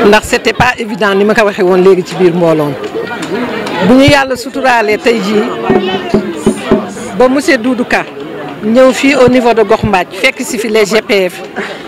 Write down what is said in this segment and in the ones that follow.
ndax c'était pas évident ni ma ko waxee woon léegi ci biir mbooloon bu ñu yàlla suturaalee tey jii ba monsieur Doudou Ka ñëw fii au niveau de Gox Mbadj fekk si fi les GPF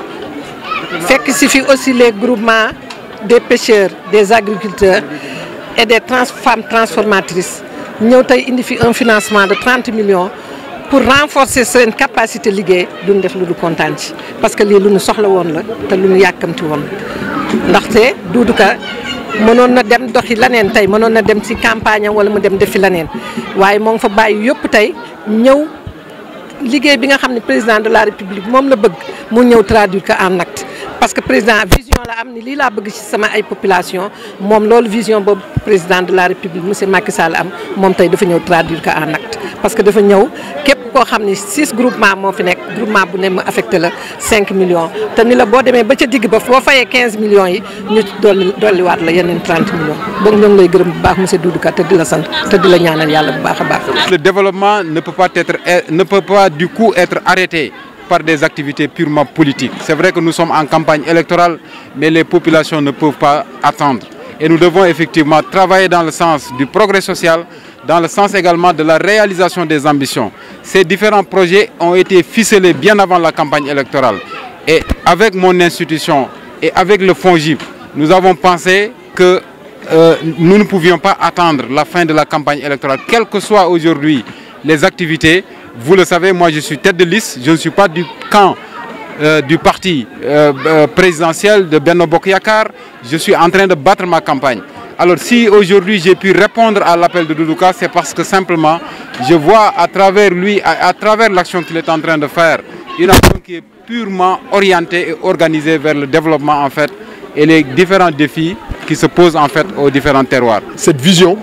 fekk si fi aussi les groupements des pêcheurs des agriculteurs et des femmes transformatrices ñëw tey indi fi un financement de 30 millions pour renforcer seen capacité liggéey duñ def lu du kontaan ci parce que lii lu ñu soxla woon la te lu ñu yàkkamti woon ndaxte Doudou Ka mënoon na dem doxi laneen tey mënoon na dem ci campagne wala mu dem defi laneen waaye moo ngi fa bàyyi yëpp tey ñëw liggéey bi nga xam ne président de la république moom la bëgg mu ñëw traduire ko en acte parce que président vision la am ni lii laa bëgg ci sama ay population moom loolu vision boobu président de la république monsieur Macky Sall am moom tey dafa ñëw traduire ko en acte parce que dafa ñëw képp koo xam ne 6 groupement moo fi nekk groupement bu ne mu affecté la 5 millions te ni la boo demee ba ca digg ba boo fayee 15 millions yi ñu dolliwaat la yeneen 30 millions donc ñoo ngi lay gërëm bu baax monsieur Doudou Ka te di la sant te di la ñaanal yàlla bu baax a baax. Le développement ne peut pas du coup être arrêté par des activités purement politiques. C'est vrai que nous sommes en campagne électorale, mais les populations ne peuvent pas attendre. Et nous devons effectivement travailler dans le sens du progrès social, dans le sens également de la réalisation des ambitions. Ces différents projets ont été ficelés bien avant la campagne électorale. Et avec mon institution et avec le FONGIP, nous avons pensé que nous ne pouvions pas attendre la fin de la campagne électorale, quelles que soient aujourd'hui les activités. Vous le savez, moi je suis tête de liste, je ne suis pas du camp du parti présidentiel de Benno Bokk Yakaar, je suis en train de battre ma campagne. Alors si aujourd'hui j'ai pu répondre à l'appel de Doudou Ka, c'est parce que simplement je vois à travers lui, à travers l'action qu'il est en train de faire, une action qui est purement orientée et organisée vers le développement en fait et les différents défis qui se posent en fait aux différents terroirs. Cette vision,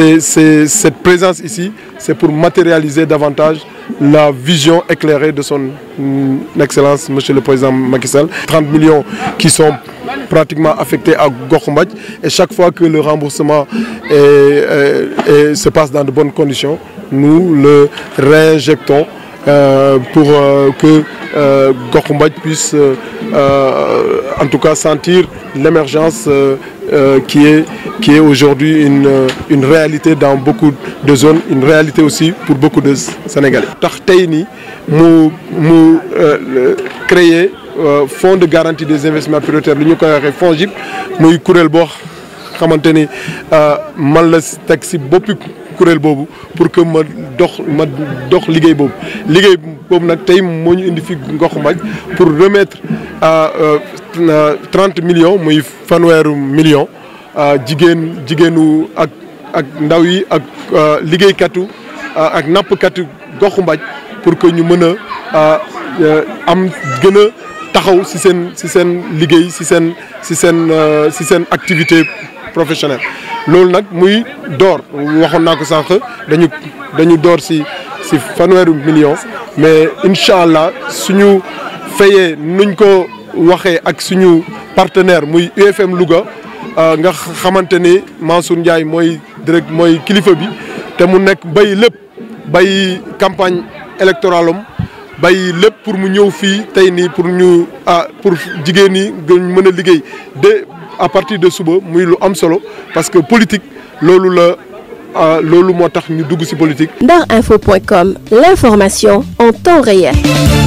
cette présence ici, c'est pour matérialiser davantage la vision éclairée de son excellence, monsieur le président Macky Sall. 30 millions qui sont pratiquement affectés à Gox Mbadj et chaque fois que le remboursement se passe dans de bonnes conditions, nous le réinjectons pour que Gox Mbadj puisse en tout cas sentir l'émergence qui est aujourd'hui une réalité dans beaucoup de zones, une réalité aussi pour beaucoup de Sénégalais. tax tey nii mu créer fonds de garantie des investissements prioritaires li ñu koy waxee FONGIP muy kuréel boo xamante ni man la teg si boppi kuréel boobu pour que ma dox liggéey boobu nag tey moo ñu indi fi Gox Mbadj pour remettre 30 millions muy fanweeru millions jigéenu ak ndaw yi ak liggéeykatu ak nappkatu Gox Mbadj pour que ñu mën a am gën a taxaw si seen liggéey si seen activité professionnelle. loolu nag muy door waxoon naa ko sànq dañu door si fanweeru millions mais incha allah suñu fayee nuñ ko waxee ak suñu partenaire muy UFM Louga nga xamante ni Mansour Ndiaye mooy kilifa bi te mu nekk bay campagne électorale am bay lépp pour mu ñëw fii tey nii pour jigéen ñi mën a liggéey à partir de suba muy lu am solo parce que politique loolu moo tax ñu dugg ci politique. Ndarinfo.com, l'information en temps réel.